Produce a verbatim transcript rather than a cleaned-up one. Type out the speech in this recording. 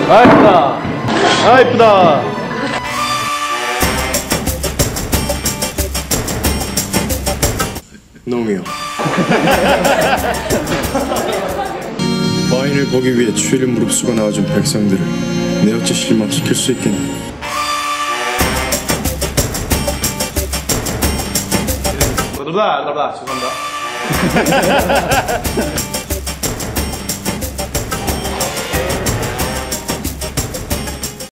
아 이쁘다. 아 이쁘다. 놈이요. 와인을 보기 위해 추위를 무릅쓰고 나와준 백성들을 내 어찌 실망시킬 수 있겠니? 죄송합니다. 죄송합니다.